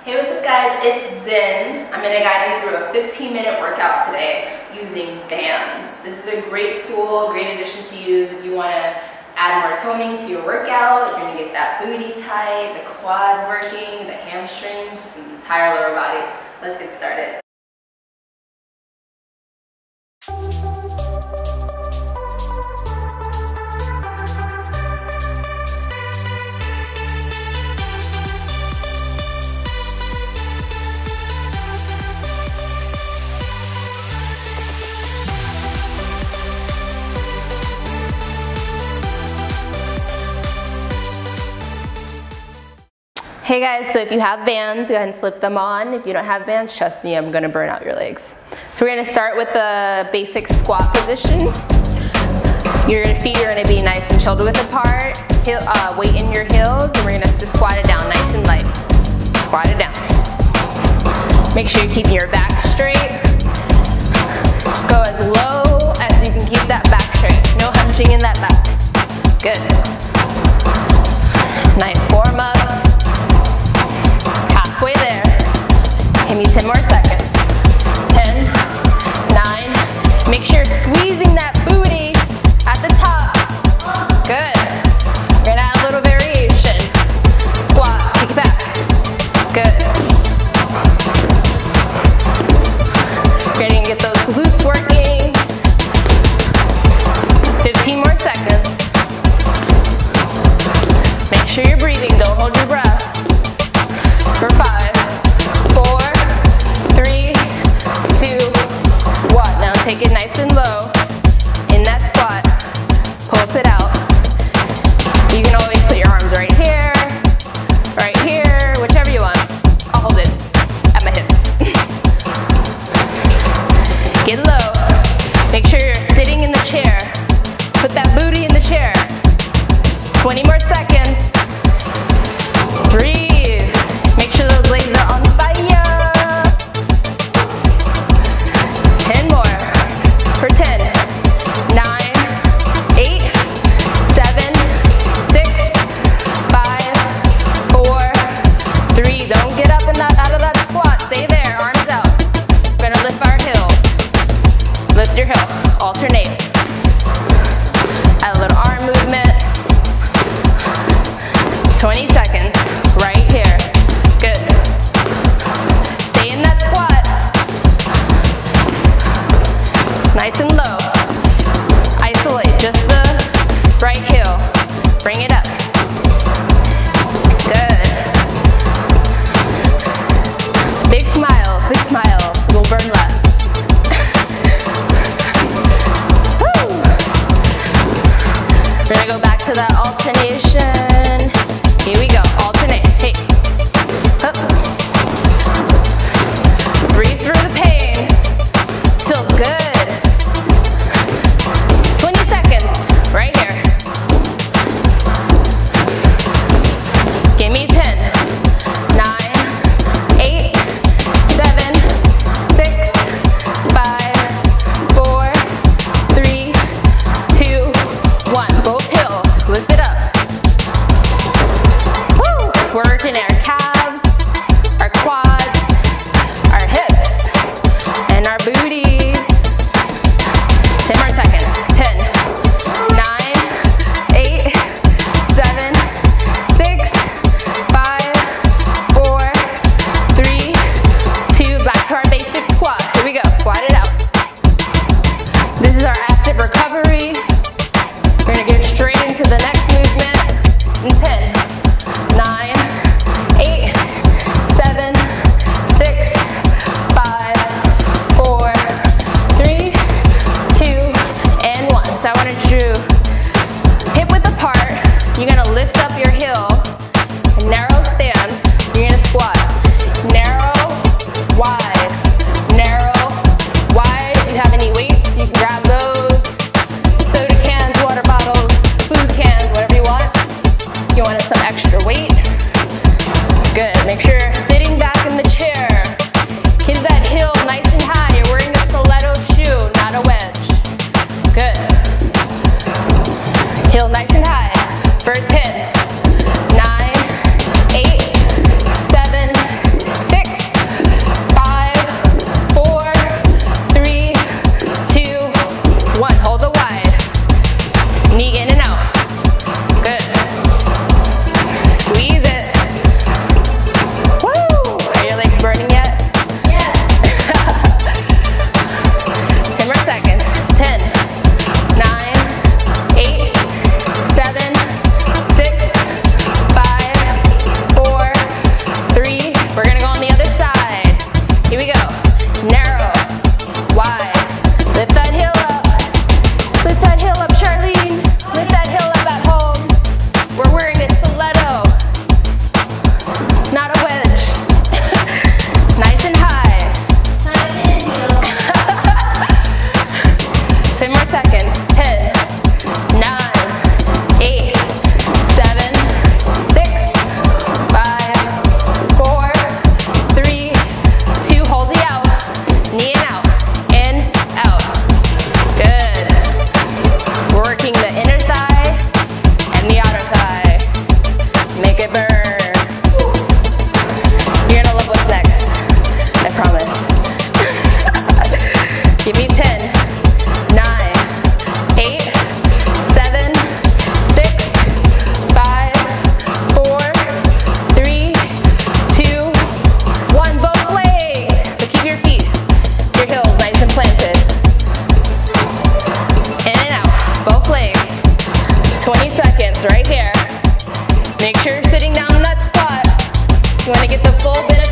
Hey, what's up guys, it's Zen. I'm going to guide you through a 15-minute workout today using bands. This is a great tool, great addition to use if you want to add more toning to your workout. You're going to get that booty tight, the quads working, the hamstrings, just the entire lower body. Let's get started. Hey guys, so if you have bands, go ahead and slip them on. If you don't have bands, trust me, I'm gonna burn out your legs. So we're gonna start with the basic squat position. Your feet are gonna be nice and shoulder width apart. Weight in your heels, and we're gonna just squat it down nice and light. Squat it down. Make sure you're keeping your back straight. Just go as low as you can keep that back straight. No hunching in that back. Good. Nice warm up. Halfway there. Give me 10 more seconds. 10, 9. Make sure you're squeezing that booty at the top. Good. We're gonna add a little variation. Squat, kick it back. Good. We're gonna get those glutes working. 15 more seconds. Make sure you're breathing, don't hold your breath. For 5, 4, 3, 2, 1. Now take it nice and low in that squat. Pulse it out. You can always put your arms right here, whichever you want. I'll hold it at my hips. Get low. Make sure you're sitting in the chair. Put that booty in the chair. 20 more seconds. Breathe. Make sure those legs are on fire. 10 more. For 10, 9, 8, 7, 6, 5, 4, 3. Don't get up and out of that squat. Stay there, arms out. We're gonna lift our heels. Lift your heel. Alternate. Add a little arm movement. 20 seconds. Right here. Good. Stay in that squat. Nice and low. Isolate just the right heel. Bring it up. Good. Big smiles, big smiles. We'll burn less. Woo! We're gonna go back to that alternation. Here we go. Alternate. Hey. Up. Breathe through the pain. Feels good. 20 seconds. Right here. Give me 10, 9, 8, 7, 6, 5, 4, 3, 2, 1. Both heels. Lift it up. Woo! We're working our calves, our quads, our hips, and our booty. 10 more seconds. 10, 9, 8, 7, 6, 5, 4, 3, 2. Back to our basic squat. Here we go. Squat it out. This is our active recovery. We're going to get straight into the next movement. In 10, 9, 8, 7, 6, 5, 4, 3, 2, and 1. So I wanted you to hip width apart. You're going to lift up your heel. Narrow stance. You're going to squat. Narrow, wide. Narrow, wide. If you have any weights, you can grab those. Soda cans, water bottles, food cans, whatever you want. You want some extra weight. Good. Make sure you're sitting back in the chair. Keep that heel nice and high. You're wearing a stiletto shoe, not a wedge. Good. Heel nice and high. For 10, 9, 8, 7,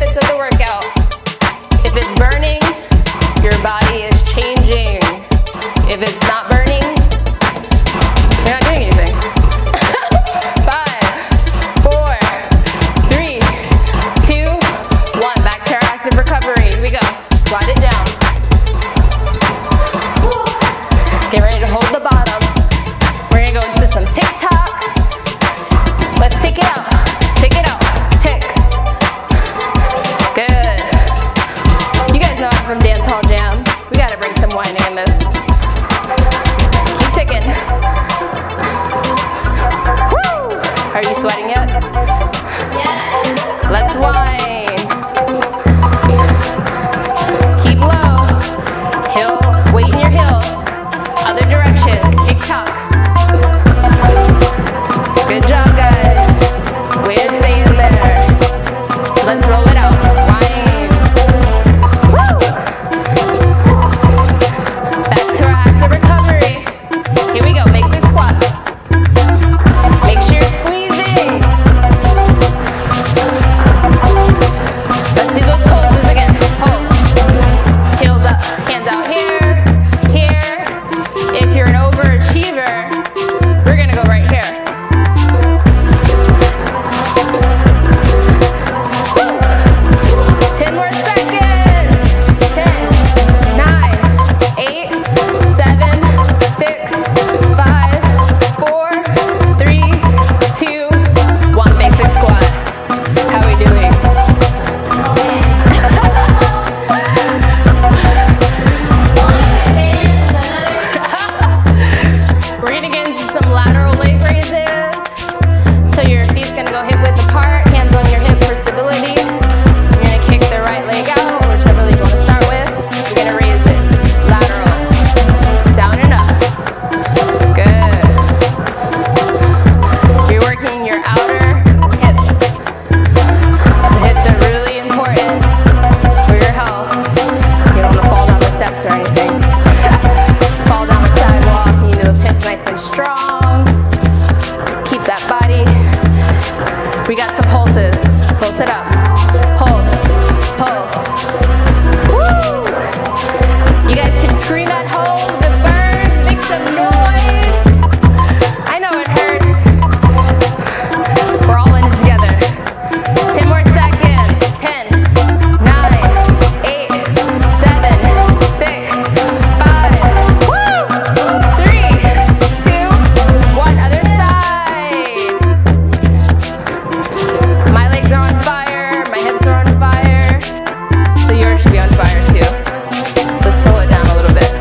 benefits of the workout. If it's burning, your body is changing. If it's not burning, you're not doing anything. 5, 4, 3, 2, 1. Back to our active recovery. Here we go. Squat it down. Get ready to hold the bottom. We're gonna go into some tick-tocks. Let's tick it out. Tick it out. Tick. Good. You guys know I'm from Dancehall Jam. We gotta bring some whining in this. Keep ticking. Woo! Are you sweating yet? Yeah. Let's whine. Keep low. Heel, weight in your heels. Other direction. Tick-tock. Good job, guys. Way to stay in there. Let's roll it out. Whine. Woo! Back to our active recovery. Here we go. Basic squat. Make sure you're squeezing. Let's do those pulses again. Pulse. Heels up. Hands out here. Here. If you're an overachiever, we're gonna go right here. 10 more seconds. 10, 9, 8, 7, 6, 5, 4, 3, 2, 1. Basic squat. How are we doing? We're gonna get into some lateral leg raises. So your feet's gonna go hip width apart, hands on your hips for stability. You're gonna kick the right leg out, whichever leg you wanna start with. You're gonna raise it. Lateral. Down and up. Good. You're working your outer hip. The hips are really important for your health. You don't wanna fall down the steps or anything. Fall down the sidewalk. You need those hips nice and strong. Keep that body. We got some pulses. Pulse it up. Pulse. Pulse. Woo! You guys can scream at home if it burns. Make some noise. I know it hurts. We're all in it together. 10 more seconds. 10, 9, 8, 7, 6, 5. Woo! 3, 2, 1. Other side. My legs are on fire. My hips are on fire. So yours should be on fire too. Let's slow it down a little bit.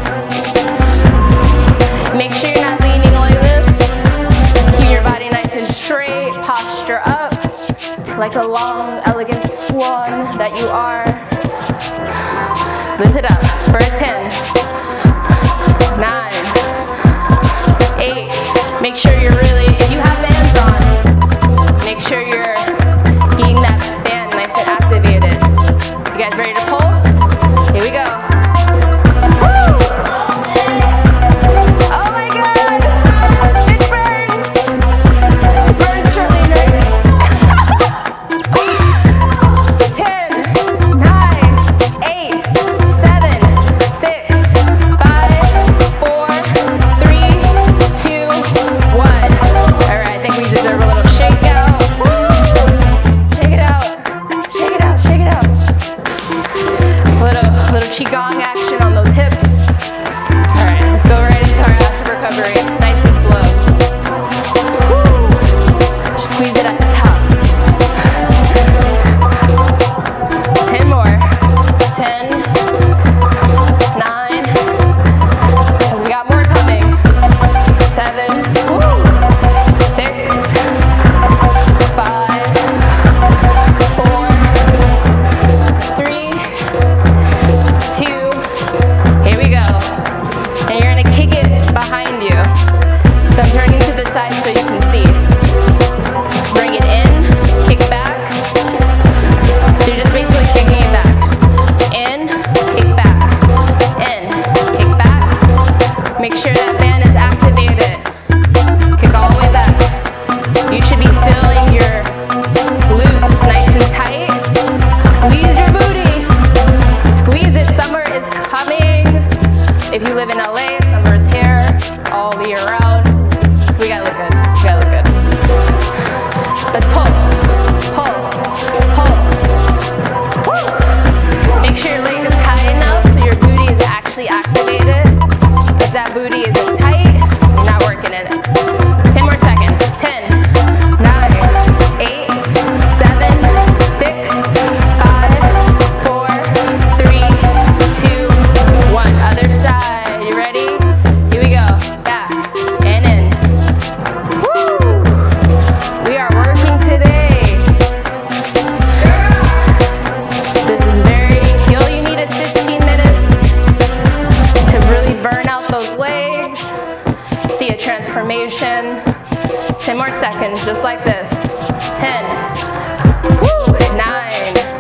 Make sure you're not leaning like this. Keep your body nice and straight. Posture up like a long, elegant swan that you are. Lift it up for a 10, 9, 8. Make sure you're really, if you have bands on, make sure you're keeping that band nice and activated. You guys ready to pulse? Here we go. Woo! Oh my God! It burns! It burns, Charlene. 10, 9, 8, 7, 6, 5, 4, 3, 2, 1. Alright, I think we deserve a little shake out. Woo! Shake it out. Shake it out. Shake it out. live in LA, summer's here, all year round. So we gotta look good, we gotta look good. Let's pulse, pulse, pulse. Woo! Make sure your leg is high enough so your booty is actually activated. If that booty isn't tight, you're not working in it. 10 more seconds. 10, 9, 8, 7, 6, 5, 4, 3, 2, 1. Other side. You ready? Here we go. Back and in. Woo! We are working today. This is very, all you need is 15 minutes to really burn out those legs. See a transformation. 10 more seconds, just like this. 10, woo, 9,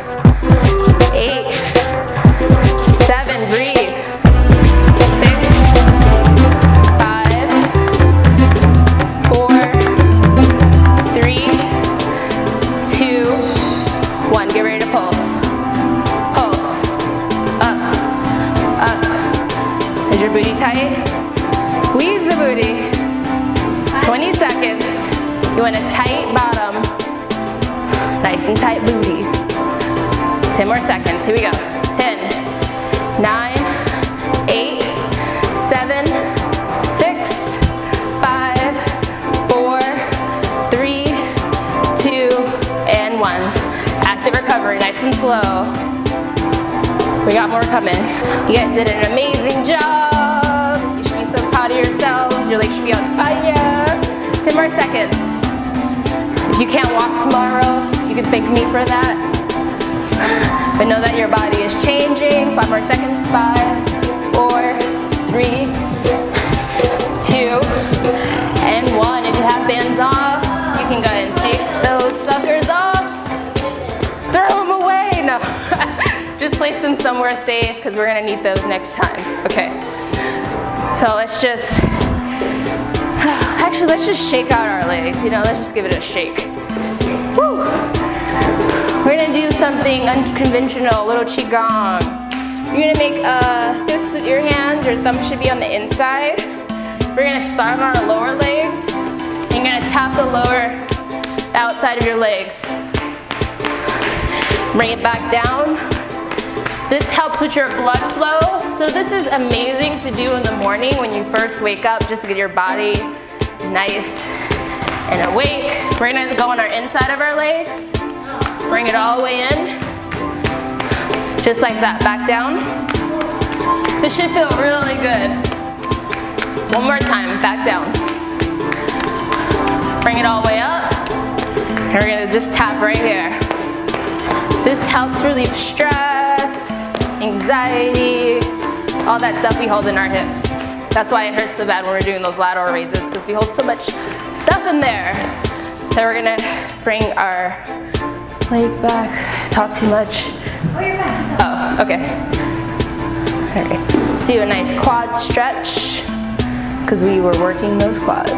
8, 7, breathe. 6, 5, 4, 3, 2, 1. Get ready to pulse. Pulse. Up, up. Is your booty tight? Squeeze the booty. 20 seconds. You want a tight bottom. Nice and tight booty. 10 more seconds. Here we go. 10, 9, 8, 7, 6, 5, 4, 3, 2, and 1. Active recovery, nice and slow. We got more coming. You guys did an amazing job. You should be so proud of yourselves. Your legs should be on fire. 10 more seconds. If you can't walk tomorrow, you can thank me for that. But know that your body is changing. 5 more seconds. 5, 4, 3, 2, and 1. If you have bands off, you can go ahead and take those suckers off. Throw them away. No. Just place them somewhere safe because we're gonna need those next time. Okay. So let's just, actually let's just shake out our legs. You know, let's just give it a shake. Woo. We're gonna do something unconventional, a little qigong. You're gonna make a fist with your hands. Your thumb should be on the inside. We're gonna start on our lower legs. You're gonna tap the outside of your legs. Bring it back down. This helps with your blood flow. So this is amazing to do in the morning when you first wake up, just to get your body nice and awake. We're gonna go on our inside of our legs. Bring it all the way in. Just like that, back down. This should feel really good. One more time, back down. Bring it all the way up. And we're gonna just tap right here. This helps relieve stress, anxiety, all that stuff we hold in our hips. That's why it hurts so bad when we're doing those lateral raises, because we hold so much stuff in there. So we're gonna bring our leg back. Talk too much. Oh, you're fine. Oh, okay. All right. Let's do a nice quad stretch, because we were working those quads.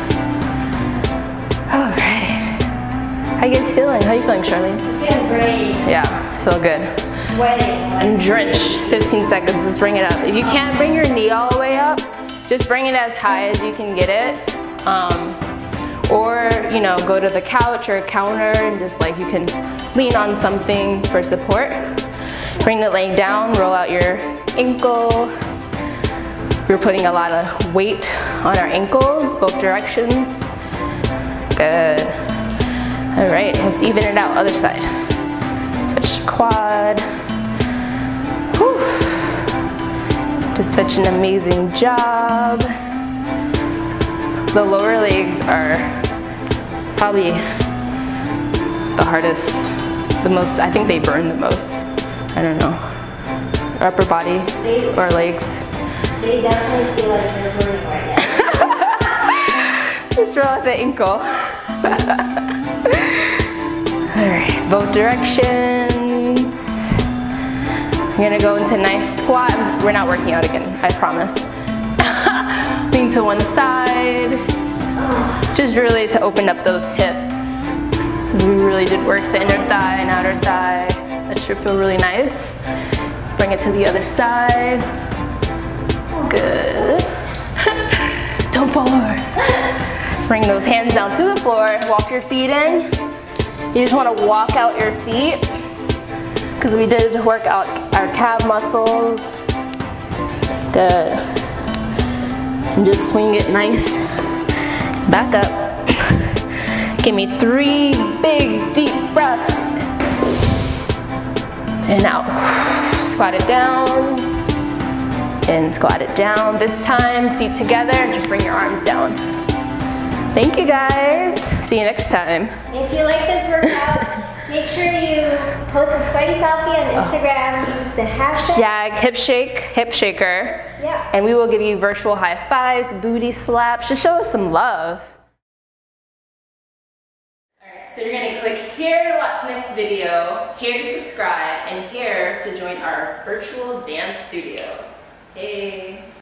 All right. How you guys feeling? How are you feeling, Charlene? Feeling great. Yeah, I feel good. Sweating. And drenched. 15 seconds, let's bring it up. If you can't bring your knee all the way up, just bring it as high as you can get it. Or, you know, go to the couch or counter and just like you can lean on something for support. Bring the leg down, roll out your ankle. We're putting a lot of weight on our ankles, both directions. Good. All right, let's even it out, other side. Switch quad. Whew. Did such an amazing job. The lower legs are probably the hardest, the most, I think they burn the most. I don't know. Upper body or legs. They definitely feel like they're burning right now. Just roll out the ankle. Alright, both directions. We're gonna go into nice squat. We're not working out again, I promise. Lean to one side. Just really to open up those hips. Because we really did work the inner thigh and outer thigh. That should feel really nice. Bring it to the other side. Good. Don't fall over. Bring those hands down to the floor. Walk your feet in. You just want to walk out your feet because we did work out our calf muscles. Good. And just swing it nice. Back up. Give me 3 big deep breaths. And out. Squat it down. And squat it down. This time, feet together. Just bring your arms down. Thank you guys. See you next time. If you like this workout, make sure you post a sweaty selfie on Instagram. Use the hashtag hip shake, hip shaker. Yeah. And we will give you virtual high fives, booty slaps. Just show us some love. Alright, so you're going to click here to watch the next video, here to subscribe, and here to join our virtual dance studio. Hey.